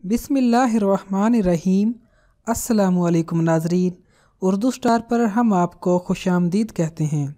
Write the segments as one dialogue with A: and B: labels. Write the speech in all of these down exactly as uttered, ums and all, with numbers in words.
A: बिस्मिल्लाहिर्रहमानिर्रहीम। अस्सलामुअलैकुम नाज़रीन, उर्दू स्टार पर हम आपको खुशामदीद कहते हैं।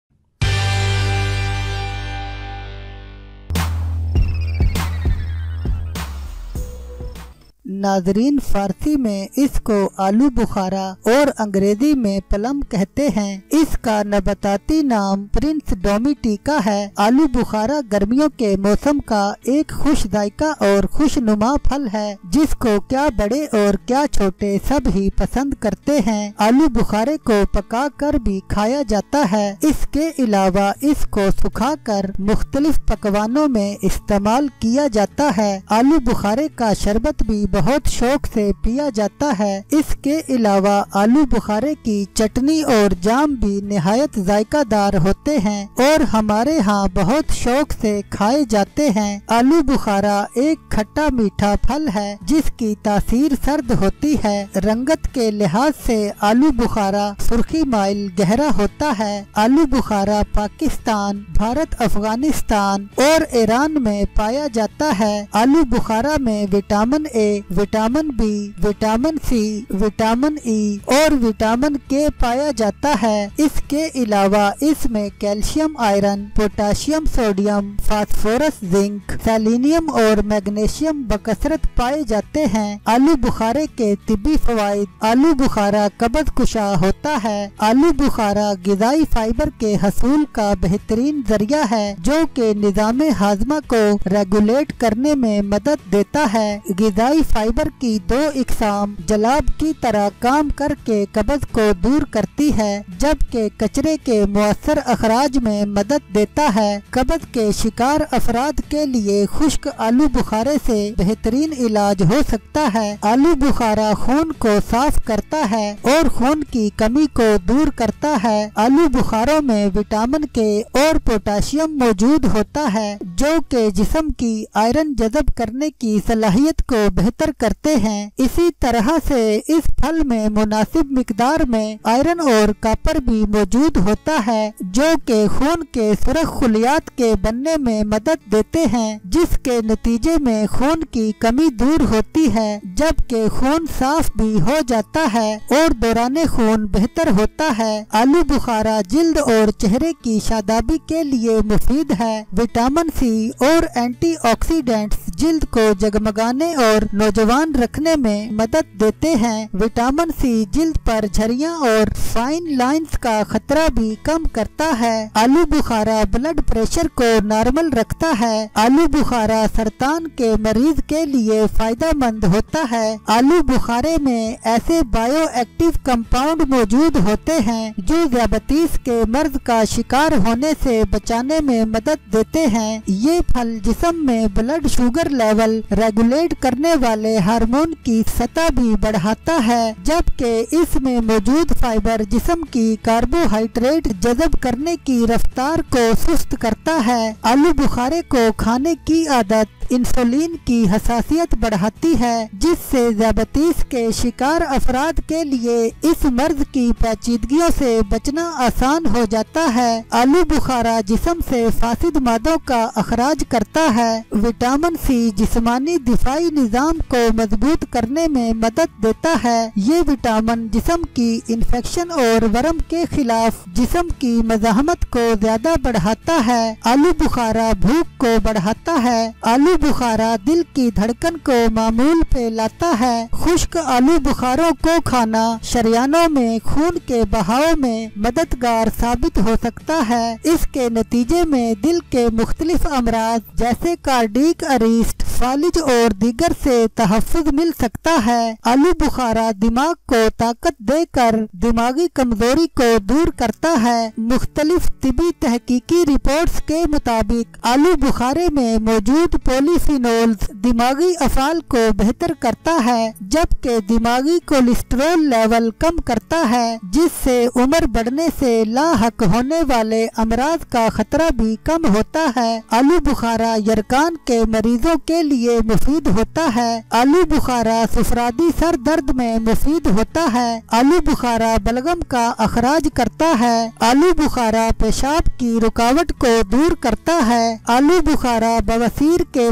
B: नाजरीन, फारसी में इसको आलू बुखारा और अंग्रेजी में प्लम कहते हैं। इसका नबाताती नाम प्रिंस डोमिटिका है। आलू बुखारा गर्मियों के मौसम का एक खुश जायका और खुशनुमा फल है, जिसको क्या बड़े और क्या छोटे सब ही पसंद करते हैं। आलू बुखारे को पका कर भी खाया जाता है। इसके अलावा इसको सुखा कर मुख्तलिफ पकवानों में इस्तेमाल किया जाता है। आलू बुखारे का शरबत भी बहुत शौक से पिया जाता है। इसके अलावा आलू बुखारे की चटनी और जाम भी निहायत जायकादार होते हैं और हमारे यहाँ बहुत शौक से खाए जाते हैं। आलू बुखारा एक खट्टा मीठा फल है, जिसकी तासीर सर्द होती है। रंगत के लिहाज से आलू बुखारा सुर्खी माइल गहरा होता है। आलू बुखारा पाकिस्तान, भारत, अफगानिस्तान और ईरान में पाया जाता है। आलू बुखारा में vitamin A, vitamin B, vitamin C, vitamin E और विटामिन के पाया जाता है। इसके अलावा इसमें calcium, iron, potassium, sodium, phosphorus, zinc, selenium और मैग्नीशियम बकसरत पाए जाते हैं। आलू बुखारे के तिब्बी फवाइद। आलू बुखारा कब्ज कुशा होता है। आलू बुखारा गिज़ाई फाइबर के हसूल का बेहतरीन जरिया है, जो कि निज़ाम हाजमा को रेगुलेट करने में मदद देता है। गिज़ाई फाइबर की दो इकसाम जलाब की तरह काम करके कब्ज को दूर करती है, जबकि कचरे के मुअस्सर अखराज में मदद देता है। कब्ज के शिकार अफराद के लिए खुश्क आलू बुखारे से बेहतरीन इलाज हो सकता है। आलू बुखारा खून को साफ करता है और खून की कमी को दूर करता है। आलू बुखारों में विटामिन के और पोटाशियम मौजूद होता है, जो कि जिस्म की आयरन जज़ब करने की सलाहियत को बेहतर करते हैं। इसी तरह से इस फल में मुनासिब मिकदार में आयरन और कॉपर भी मौजूद होता है, जो कि खून के सुरख खुलियात के बनने में मदद देते हैं, जिसके नतीजे में खून की कमी दूर होती है, जबकि खून साफ भी हो जाता है और दौरान खून बेहतर होता है। आलू बुखारा जिल्द और चेहरे की शादाबी के लिए मुफीद है। विटामिन सी और एंटीऑक्सीडेंट्स जिल्द को जगमगाने और नौजवान रखने में मदद देते हैं। विटामिन सी जिल्द पर झरियां और फाइन लाइंस का खतरा भी कम करता है। आलू बुखारा ब्लड प्रेशर को नॉर्मल रखता है। आलू बुखारा सरतान के मरीज के लिए फायदेमंद होता है। आलू बुखारे में ऐसे बायो एक्टिव कंपाउंड मौजूद होते हैं, जो ज़ियाबतीस के मर्ज का शिकार होने से बचाने में मदद देते हैं। ये फल जिस्म में ब्लड शुगर लेवल रेगुलेट करने वाले हार्मोन की सतह भी बढ़ाता है, जबकि इसमें मौजूद फाइबर जिस्म की कार्बोहाइड्रेट जज़ब करने की रफ्तार को सुस्त करता है। आलू बुखारे को खाने की आदत इंसुलिन की हसासियत बढ़ाती है, जिससे ज़ियाबतीस के शिकार अफराद के लिए इस मर्ज की पेचीदगियों से बचना आसान हो जाता है। आलू बुखारा जिस्म से फासिद मादों का अखराज करता है। विटामिन सी जिस्मानी दिफाई निज़ाम को मजबूत करने में मदद देता है। ये विटामिन जिस्म की इन्फेक्शन और वर्म के खिलाफ जिस्म की मज़ाहमत को ज्यादा बढ़ाता है। आलू बुखारा भूख को बढ़ाता है। आलू बुखारा दिल की धड़कन को मामूल पे लाता है। खुश्क आलू बुखारों को खाना शरियानों में खून के बहाव में मददगार साबित हो सकता है। इसके नतीजे में दिल के मुख्तलिफ अमराज जैसे कार्डियक अरेस्ट, फालिज और दीगर से तहफ़्फ़ुज़ मिल सकता है। आलू बुखारा दिमाग को ताकत देकर दिमागी कमजोरी को दूर करता है। मुख्तलिफ तिबी तहकीकी रिपोर्ट्स के मुताबिक आलू बुखारे में मौजूद पॉलीफिनोल्स दिमागी अफ़ाल को बेहतर करता है, जबकि दिमागी कोलेस्ट्रॉल लेवल कम करता है, जिससे उम्र बढ़ने से लाहक होने वाले अमराज का खतरा भी कम होता है। आलू बुखारा यरकान के मरीजों के लिए मुफीद होता है। आलू बुखारा सुफरादी सर दर्द में मुफीद होता है। आलू बुखारा बलगम का अखराज करता है। आलू बुखारा पेशाब की रुकावट को दूर करता है। आलू बुखारा बवासीर के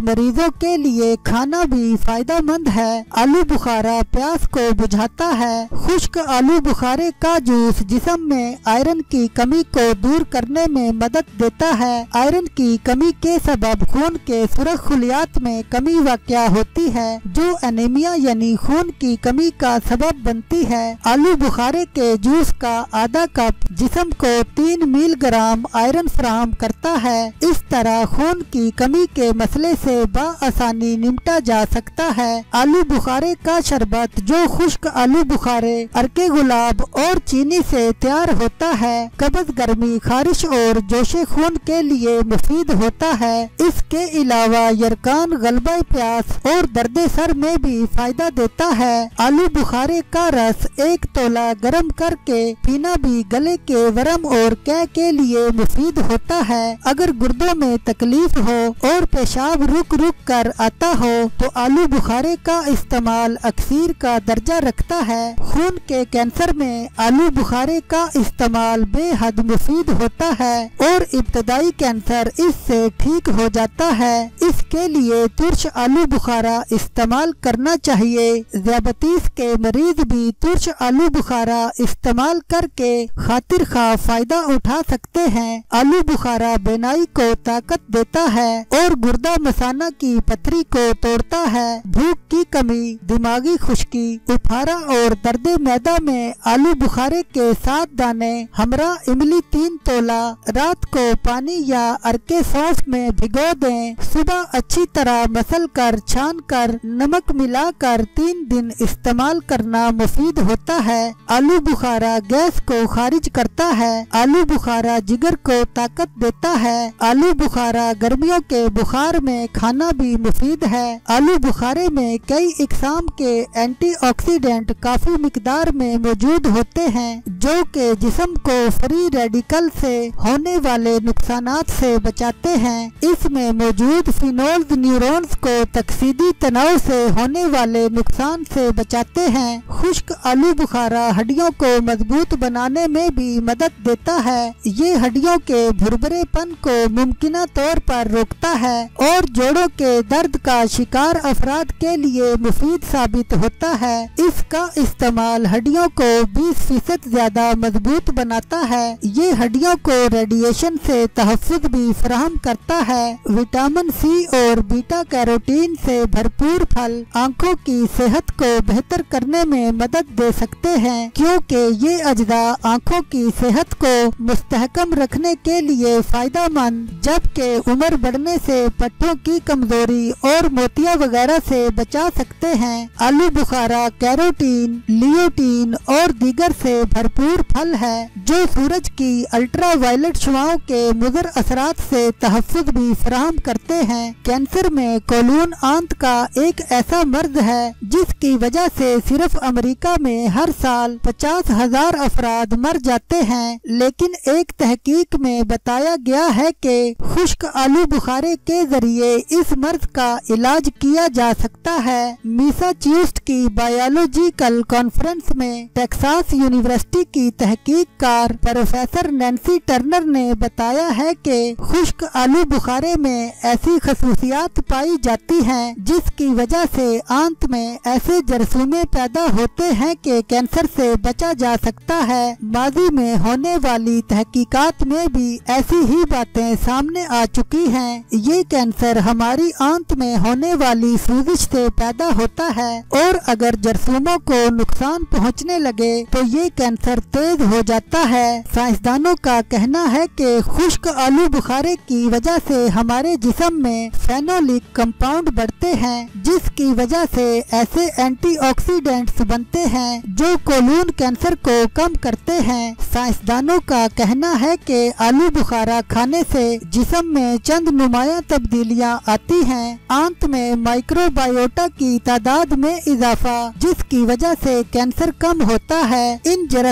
B: मरीजों के लिए खाना भी फायदेमंद है। आलू बुखारा प्यास को बुझाता है। खुश्क आलू बुखारे का जूस जिस्म में आयरन की कमी को दूर करने में मदद देता है। आयरन की कमी के सबब खून के सुरख खलियात में कमी वाक़या होती है, जो एनीमिया यानी खून की कमी का सबब बनती है। आलू बुखारे के जूस का आधा कप जिस्म को तीन मिलीग्राम आयरन फराहम करता है। इस तरह खून की कमी के मसले से बआसानी निपटा जा सकता है। आलू बुखारे का शरबत, जो खुश्क आलू बुखारे, अरके गुलाब और चीनी से तैयार होता है, कब्ज, गर्मी, खारिश और जोशे खून के लिए मुफीद होता है। इसके अलावा यरकान, गलबा प्यास और दर्द सर में भी फायदा देता है। आलू बुखारे का रस एक तोला गर्म करके पीना भी गले के वरम और कै के लिए मुफीद होता है। अगर गुर्दों में तकलीफ हो और पेशाब रुक रुक कर आता हो तो आलू बुखारे का इस्तेमाल अक्सीर का दर्जा रखता है। खून के कैंसर में आलू बुखारे का इस्तेमाल बेहद मुफीद होता है और इब्तदाई कैंसर इससे ठीक हो जाता है। इसके लिए तुर्श आलू बुखारा इस्तेमाल करना चाहिए। ज़ियाबतीस के मरीज भी तुर्श आलू बुखारा इस्तेमाल करके खातिर खा फायदा उठा सकते हैं। आलू बुखारा बेनाई को ताकत देता है और गुर्दा मसाना की पथरी को तोड़ता है। भूख की कमी, दिमागी खुश्की, उफारा और दर्द मैदा में आलू बुखारे के सात दाने हमरा इमली तीन तोला रात को पानी या अरके सौंफ में भिगो दें। सुबह अच्छी तरह मसल कर छान कर नमक मिलाकर तीन दिन इस्तेमाल करना मुफीद होता है। आलू बुखारा गैस को खारिज करता है। आलू बुखारा जिगर को ताकत देता है। आलू बुखारा गर्मियों के बुखार में खाना भी मुफीद है। आलू बुखारे में कई इकसाम के एंटीऑक्सीडेंट काफी मिकदार में मौजूद होते हैं, जो के जिस्म को फ्री रेडिकल से होने वाले नुकसानात से बचाते हैं। इसमें मौजूद फिनोल्स न्यूरॉन्स को तकसीदी तनाव से होने वाले नुकसान से बचाते हैं। खुश्क आलू बुखारा हड्डियों को मजबूत बनाने में भी मदद देता है। ये हड्डियों के भुरभुरेपन को मुमकिना तौर पर रोकता है और जोड़ों के दर्द का शिकार अफराद के लिए मुफीद साबित होता है। इसका इस्तेमाल हड्डियों को बीस फीसद ज्यादा मजबूत बनाता है। ये हड्डियों को रेडिएशन से तहफ़्फ़ुज़ भी फराहम करता है। विटामिन सी और बीटा कैरोटीन से भरपूर फल आँखों की सेहत को बेहतर करने में मदद दे सकते हैं, क्योंकि ये अज्जा आँखों की सेहत को मुस्तहकम रखने के लिए फायदेमंद, जबकि उम्र बढ़ने से पट्टों की कमजोरी और मोतिया वगैरह से बचा सकते हैं। आलू बुखारा कैरोटीन, लियोटीन और दीगर से भरपूर फल है, जो सूरज की अल्ट्रा वायलेट शुआओं के मुज़र असरात से तहफ़्फ़ुज़ भी फराहम करते हैं। कैंसर में कोलून आंत का एक ऐसा मर्ज है जिसकी वजह से सिर्फ अमेरिका में हर साल पचास हजार अफराद मर जाते हैं, लेकिन एक तहकीक में बताया गया है कि खुश्क आलू बुखारे के जरिए इस मर्ज का इलाज किया जा सकता है। मैसाचुसेट्स की बायोलॉजिकल कॉन्फ्रेंस में टेक्सास यूनिवर्सिटी की तहकीककार प्रोफेसर नैन्सी टर्नर ने बताया है कि खुश्क आलू बुखारे में ऐसी खसूसियात पाई जाती हैं जिसकी वजह से आंत में ऐसे जरसूमे पैदा होते हैं कि कैंसर से बचा जा सकता है। माजी में होने वाली तहकीकात में भी ऐसी ही बातें सामने आ चुकी हैं। ये कैंसर हमारी आंत में होने वाली सूजिश से पैदा होता है और अगर जरसूमों को नुकसान पहुंचने लगे तो ये कैंसर तेज हो जाता है। साइंसदानों का कहना है कि खुश्क आलू बुखारे की वजह से हमारे जिस्म में फेनोलिक कंपाउंड बढ़ते हैं, जिसकी वजह से ऐसे एंटीऑक्सीडेंट्स बनते हैं जो कोलून कैंसर को कम करते हैं। साइंसदानों का कहना है कि आलू बुखारा खाने से जिस्म में चंद नुमाया तब्दीलियां आती हैं। आंत में माइक्रोबायोटा की तादाद में इजाफा, जिसकी वजह से कैंसर कम होता है। इन जरासीम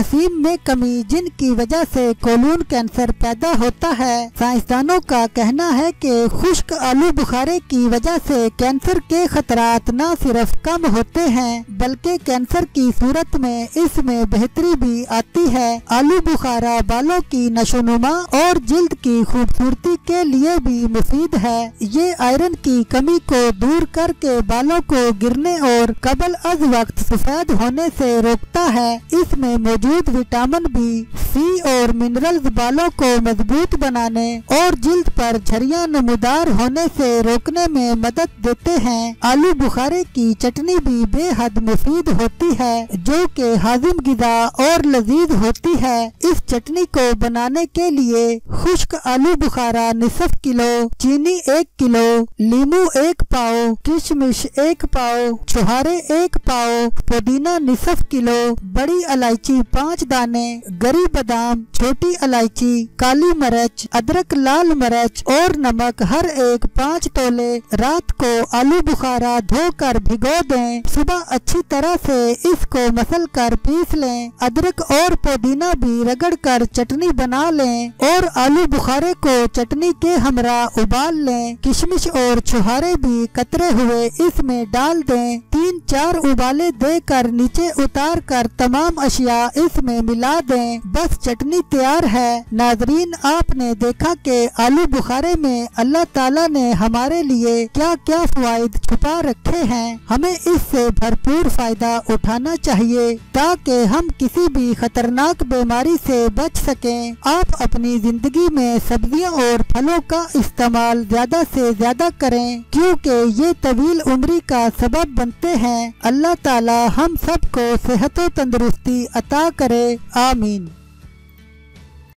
B: कैल्शियम में कमी जिनकी वजह से कोलून कैंसर पैदा होता है। साइंसदानों का कहना है कि खुश्क आलू बुखारे की वजह से कैंसर के खतरात न सिर्फ कम होते हैं बल्कि कैंसर की सूरत में इसमें बेहतरी भी आती है। आलू बुखारा बालों की नशोनुमा और जिल्द की खूबसूरती के लिए भी मुफीद है। ये आयरन की कमी को दूर करके बालों को गिरने और कबल अज वक्त सफेद होने से रोकता है। इसमें मौजूद विटामिन बी, सी और मिनरल्स बालों को मजबूत बनाने और जिल्द पर झरियां नमूदार होने से रोकने में मदद देते हैं। आलू बुखारे की चटनी भी बेहद मुफीद होती है जो कि हाजिम गिजा और लजीज होती है। इस चटनी को बनाने के लिए खुश्क आलू बुखारा निसफ किलो, चीनी एक किलो, लीमू एक पाव, किशमिश एक पाव, छुहारे एक पाव, पुदीना निसफ किलो, बड़ी इलायची पाँच दाने, गरी बादाम, छोटी इलायची, काली मिर्च, अदरक, लाल मिर्च और नमक हर एक पाँच तोले। रात को आलू बुखारा धोकर भिगो दें। सुबह अच्छी तरह से इसको मसल कर पीस लें। अदरक और पुदीना भी रगड़ कर चटनी बना लें और आलू बुखारे को चटनी के हमरा उबाल लें। किशमिश और छुहारे भी कतरे हुए इसमें डाल दें। तीन चार उबाले देकर नीचे उतार कर तमाम अशिया इसमें मिला दें। बस चटनी तैयार है। नाजरीन, आपने देखा कि आलू बुखारे में अल्लाह ताला ने हमारे लिए क्या क्या फवाइद छुपा रखे हैं। हमें इससे भरपूर फायदा उठाना चाहिए ताकि हम किसी भी खतरनाक बीमारी से बच सकें। आप अपनी जिंदगी में सब्जियों और फलों का इस्तेमाल ज्यादा से ज्यादा करें क्योंकि ये तवील उम्री का सबब बनते हैं। अल्लाह ताला हम सबको सेहत और तंदुरुस्ती अता करे। आमीन।